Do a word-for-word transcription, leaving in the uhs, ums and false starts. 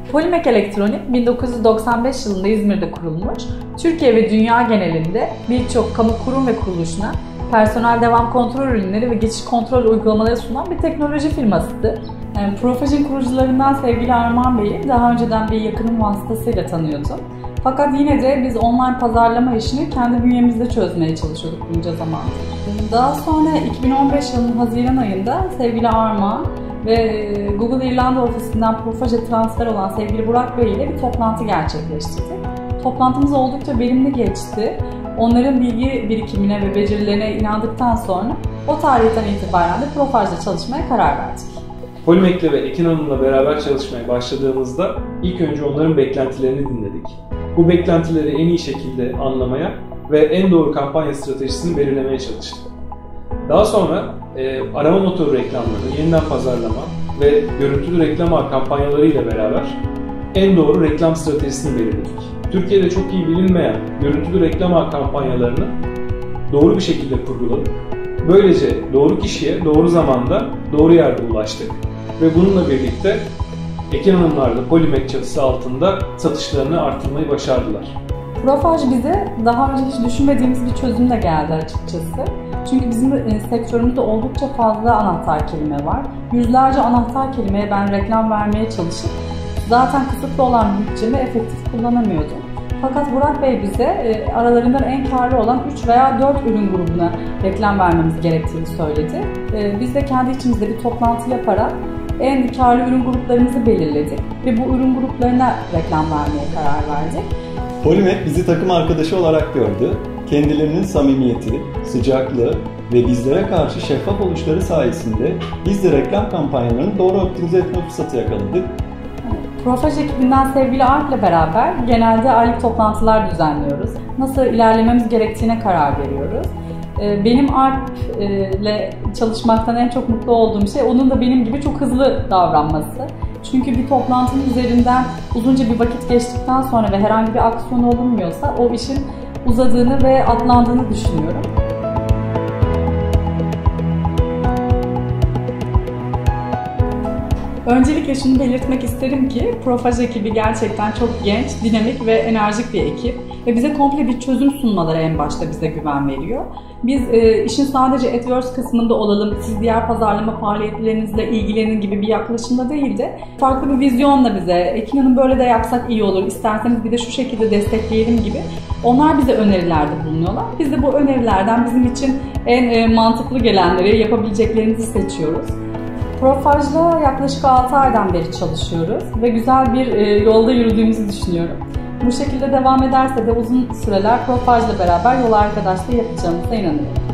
Polimek Elektronik bin dokuz yüz doksan beş yılında İzmir'de kurulmuş, Türkiye ve dünya genelinde birçok kamu kurum ve kuruluşuna personel devam kontrol ürünleri ve geçiş kontrol uygulamaları sunan bir teknoloji firmasıdır. Yani Profaj'ın kurucularından sevgili Armağan Bey'i daha önceden bir yakınım vasıtasıyla tanıyordum. Fakat yine de biz online pazarlama işini kendi bünyemizde çözmeye çalışıyorduk bunca zamandır. Daha sonra iki bin on beş yılının Haziran ayında sevgili Armağan ve Google İrlanda ofisinden Profaj'a transfer olan sevgili Burak Bey ile bir toplantı gerçekleştirdik. Toplantımız oldukça verimli geçti. Onların bilgi birikimine ve becerilerine inandıktan sonra o tarihten itibaren de Profaj'da çalışmaya karar verdik. Polimek'le ve Ekin Hanım'la beraber çalışmaya başladığımızda ilk önce onların beklentilerini dinledik. Bu beklentileri en iyi şekilde anlamaya ve en doğru kampanya stratejisini belirlemeye çalıştık. Daha sonra e, arama motoru reklamları, yeniden pazarlama ve görüntülü reklam ağ kampanyalarıyla beraber en doğru reklam stratejisini belirledik. Türkiye'de çok iyi bilinmeyen görüntülü reklam ağ kampanyalarını doğru bir şekilde kurguladık. Böylece doğru kişiye, doğru zamanda, doğru yerde ulaştık ve bununla birlikte Ekin Hanımlarla Polimek çatısı altında satışlarını artırmayı başardılar. Profaj bize daha önce hiç düşünmediğimiz bir çözümle geldi açıkçası. Çünkü bizim e, sektörümüzde oldukça fazla anahtar kelime var. Yüzlerce anahtar kelimeye ben reklam vermeye çalışıp zaten kısıtlı olan bütçemi efektif kullanamıyordum. Fakat Burak Bey bize e, aralarından en karlı olan üç veya dört ürün grubuna reklam vermemiz gerektiğini söyledi. E, biz de kendi içimizde bir toplantı yaparak en karlı ürün gruplarımızı belirledik ve bu ürün gruplarına reklam vermeye karar verdik. Polimek bizi takım arkadaşı olarak gördü. Kendilerinin samimiyeti, sıcaklığı ve bizlere karşı şeffaf oluşları sayesinde biz de reklam kampanyalarını doğru optimize etme fırsatı yakaladık. Profaj ekibinden sevgili Alp ile beraber genelde aylık toplantılar düzenliyoruz. Nasıl ilerlememiz gerektiğine karar veriyoruz. Benim Alp ile çalışmaktan en çok mutlu olduğum şey onun da benim gibi çok hızlı davranması. Çünkü bir toplantının üzerinden uzunca bir vakit geçtikten sonra ve herhangi bir aksiyon olunmuyorsa o işin uzadığını ve atlandığını düşünüyorum. Öncelikle şunu belirtmek isterim ki Profaj ekibi gerçekten çok genç, dinamik ve enerjik bir ekip ve bize komple bir çözüm sunmaları en başta bize güven veriyor. Biz e, işin sadece AdWords kısmında olalım, siz diğer pazarlama faaliyetlerinizle ilgilenin gibi bir yaklaşımda değil de farklı bir vizyonla bize Ekin Hanım böyle de yapsak iyi olur, isterseniz bir de şu şekilde destekleyelim gibi onlar bize önerilerde bulunuyorlar. Biz de bu önerilerden bizim için en e, mantıklı gelenleri, yapabileceklerimizi seçiyoruz. Profaj'la yaklaşık altı aydan beri çalışıyoruz ve güzel bir e, yolda yürüdüğümüzü düşünüyorum. Bu şekilde devam ederse de uzun süreler Profaj'la beraber yol arkadaşlığı yapacağımıza inanıyorum.